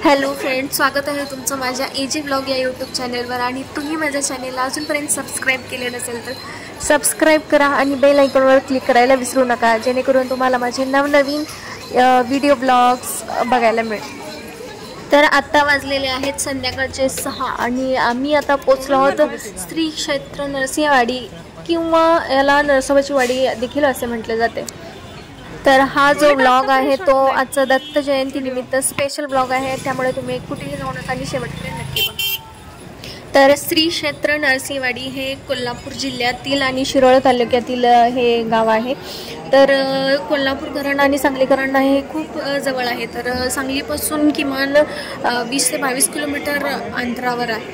Hello friends, स्वागत आहे तुमचं माझ्या एजी ब्लॉग या यूट्यूब चॅनलवर। आणि तुम्ही माझ्या चॅनलला अजूनपर्यंत सबस्क्राईब केले नसेल तर सबस्क्राईब करा आणि बेल आयकॉनवर क्लिक करायला विसरू नका, जेणेकरून तुम्हाला माझे नवनवीन व्हिडिओ ब्लॉग्स बघायला मिळेल। तर आता वाजलेले आहेत संध्याकाळचे 6 आणि आम्ही आता पोचलो आहोत श्री क्षेत्र नरसिंहवाडी किंवा याला नरसोबाची वाडी देखील असे म्हटले जाते। तर हा जो ब्लॉग आहे तो आजचा दत्त जयंती निमित्त स्पेशल ब्लॉग आहे, त्यामुळे तुम्ही कुठेही जाऊ नका आणि शेवटपर्यंत नक्की बघा। तर श्री क्षेत्र नरसिंहवाडी हे कोल्हापूर जिल्ह्यातील आणि शिरोळ तालुक्यातील हे गाव आहे। तर कोल्हापूर घराणा आणि सांगली घराणा हे खूप जवळ आहे। तर सांगलीपासून किमान 20 ते 22 किलोमीटर अंतरावर आहे।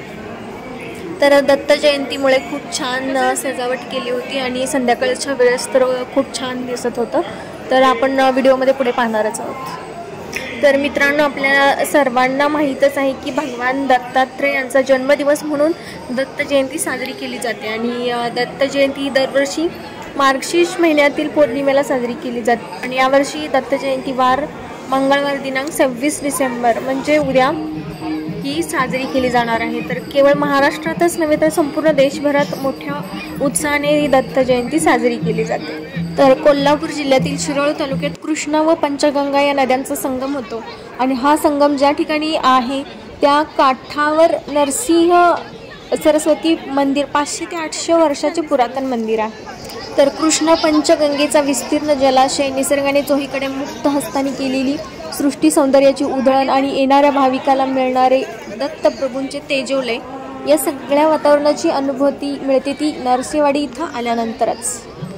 तर दत्त जयंतीमुळे खूप छान सजावट केली होती आणि संध्याकाळच्या वेळेस तर खूप छान दिसत होतं। तर आपण व्हिडिओमध्ये पुढे पाहणारच आहोत। तर मित्रांनो, आपल्या सर्वांना माहीतच आहे की भगवान दत्तात्रय यांचा जन्मदिवस म्हणून दत्त जयंती साजरी केली जाते आणि दत्त जयंती दरवर्षी मार्गशीर्ष महिन्यातील पौर्णिमेला साजरी केली जाते। आणि यावर्षी दत्त जयंती वार मंगळवार दिनांक 26 डिसेंबर म्हणजे उद्या ही साजरी केली जाणार आहे। तर केवळ महाराष्ट्रातच नव्हे तर संपूर्ण देशभरात मोठ्या उत्साहाने ही दत्त जयंती साजरी केली जाते। तर कोल्हापूर जिल्ह्यातील शिरोळ तालुक्यात कृष्णा व पंचगंगा या नद्यांचा संगम होतो आणि हा संगम ज्या ठिकाणी आहे त्या काठावर नरसिंह सरस्वती मंदिर 500 ते 800 वर्षाचे पुरातन मंदिर आहे। तर कृष्णा पंचगंगेचा विस्तीर्ण जलाशय, निसर्गाने चोहीकडे मुक्त हस्ताने केलेली सृष्टी सौंदर्याची उधळण आणि येणाऱ्या भाविकाला मिळणारे दत्तप्रभूंचे तेजोलय, या सगळ्या वातावरणाची अनुभूती मिळते ती नरसिंहवाडी इथं आल्यानंतरच।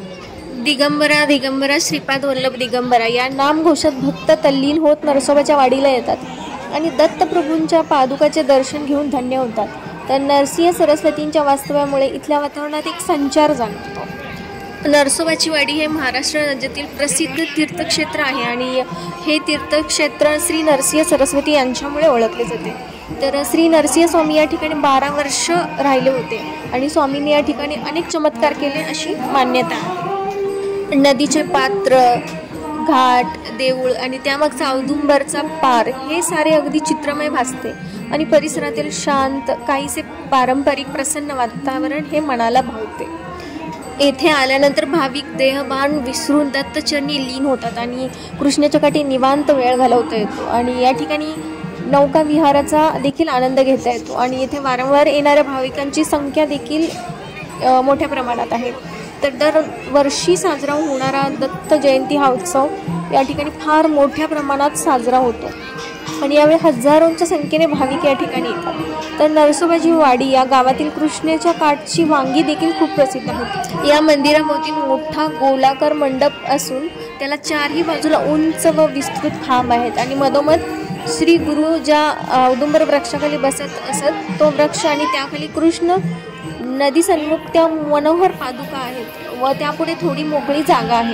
दिगंबरा दिगंबरा श्रीपाद वल्लभ दिगंबरा या नामघोषात भक्त तल्लीन होत नरसोबाच्या वाडीला येतात आणि दत्तप्रभूंच्या पादुकाचे दर्शन घेऊन धन्य होतात। तर नरसिंह सरस्वतींच्या वास्तव्यामुळे इथल्या वातावरणात एक संचार जाणवतो। नरसोबाची वाडी हे महाराष्ट्र राज्यातील प्रसिद्ध तीर्थक्षेत्र आहे आणि हे तीर्थक्षेत्र श्री नरसिंह सरस्वती यांच्यामुळे ओळखले जाते। तर श्री नरसिंह स्वामी या ठिकाणी 12 वर्ष राहिले होते आणि स्वामींनी या ठिकाणी अनेक चमत्कार केले अशी मान्यता आहे। नदीचे पात्र, घाट, देऊळ आणि त्यामागचा औदुंबरचा पार हे सारे अगदी चित्रमय भासते आणि परिसरातील शांत काहीसे पारंपरिक प्रसन्न वातावरण हे मनाला भावते। येथे आल्यानंतर भाविक देहभान विसरून दत्तचरणी लीन होतात आणि कृष्णेच्या काठी निवांत वेळ घालवता येतो आणि या ठिकाणी नौका विहाराचा देखील आनंद घेता येतो आणि येथे वारंवार येणाऱ्या भाविकांची संख्या देखील मोठ्या प्रमाणात आहे। तर दरवर्षी साजरा होणारा दत्त जयंती हा उत्सव या ठिकाणी फार मोठ्या प्रमाणात साजरा होतो आणि यावेळी हजारोंच्या संख्येने भाविक या ठिकाणी येतात। तर नरसोबाची वाडी या गावातील कृष्णेच्या काठची वांगी देखील खूप प्रसिद्ध आहे। या मंदिराभोवती मोठा गोलाकार मंडप असून त्याला चारही बाजूला उंच व विस्तृत खांब आहेत आणि मधोमध श्री गुरु ज्या औदुंबर वृक्षाखाली बसत असत तो वृक्ष आणि त्याखाली कृष्ण नदी सन्मुख त्या मनोहर पादुका आहेत व त्यापुढे थोडी मोकळी जागा आहे।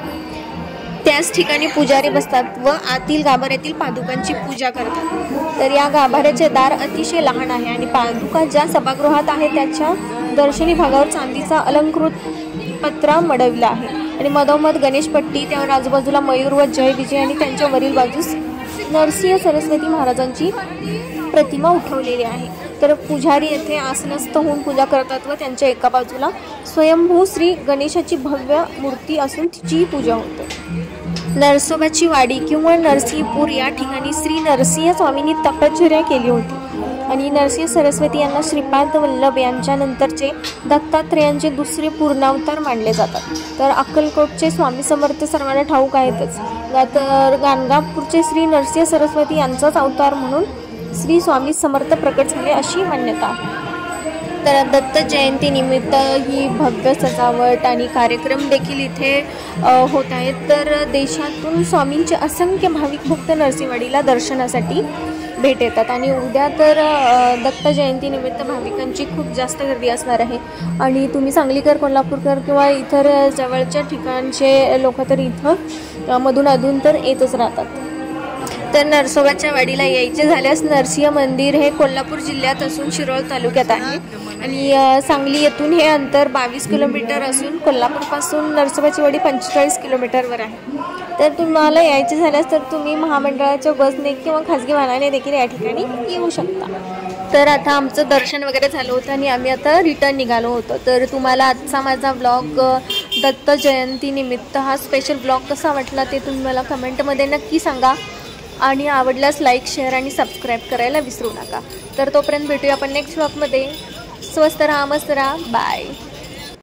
त्याच ठिकाणी पुजारी बसतात व आतील गाभाऱ्यातील पादुकांची पूजा करतात। तर या गाभाऱ्याचे दार अतिशय लहान आहे आणि पादुका ज्या सभागृहात आहे त्याच्या दर्शनी भागावर चांदीचा अलंकृत पत्रा मडविला आहे आणि मधोमध गणेशपट्टी, त्यावर आजूबाजूला मयूर व जय विजय आणि त्यांच्या वरील बाजूस नरसिंह सरस्वती महाराजांची प्रतिमा उठवलेली आहे। तर पुजारी येथे आसनस्थ होऊन पूजा करतात व त्यांच्या एका बाजूला स्वयंभू श्री गणेशाची भव्य मूर्ती असून तिचीही पूजा होते। नरसोबाची वाडी किंवा नरसिंहपूर या ठिकाणी श्री नरसिंह स्वामींनी तपश्चर्या केली होती आणि नरसिंह सरस्वती यांना श्रीपाद वल्लभ यांच्या नंतरचे दत्तात्रयांचे दुसरे पूर्णावतार मानले जातात। तर अक्कलकोटचे स्वामी समर्थ सर्वांना ठाऊक आहेतच, तर गाणगापूरचे श्री नरसिंह सरस्वती यांचाच अवतार म्हणून श्री स्वामी समर्थ प्रकट झाले अशी मान्यता आहे। तर दत्त जयंती निमित्त ही भव्य सजावट आणि कार्यक्रम देखील इथे होत आहेत। तर देशातून स्वामींचे असंख्य भाविक भक्त नरसिंहवाडीला दर्शनासाठी भेट येतात आणि उद्या तर दत्त जयंती निमित्त भाविकांची खूप जास्त गर्दी असणार आहे आणि तुम्ही सांगलीकर, कोल्हापूरकर किंवा इतर जवळच्या ठिकाणचे लोक तर इथं मधून अधून तर येतच राहतात। तर नरसोबाच्या वाडीला यायचे झाल्यास नरसिंह मंदिर हे कोल्हापूर जिल्ह्यात असून शिरोळ तालुक्यात आहे आणि सांगली येथून हे अंतर 22 किलोमीटर असून कोल्हापूरपासून नरसोबाची वाडी 45 किलोमीटरवर आहे। तर तुम्हाला यायचे झाल्यास तर तुम्ही महामंडळाच्या बसने किंवा खाजगी वाहनाने देखील या ठिकाणी येऊ शकता. तर आता आमचं दर्शन वगैरे झालं होतं आणि आम्ही आता रिटर्न निघालो होतो. तर तुम्हाला आजचा माझा ब्लॉग दत्त जयंतीनिमित्त हा स्पेशल ब्लॉग कसा वाटला ते तुम्ही मला कमेंटमध्ये नक्की सांगा. आणि आवडल्यास लाईक, शेअर आणि सबस्क्राईब करायला विसरू नका. तर तोपर्यंत भेटूया आपण नेक्स्ट ब्लॉगमध्ये. स्वस्त राहा, मस्त राहा, बाय.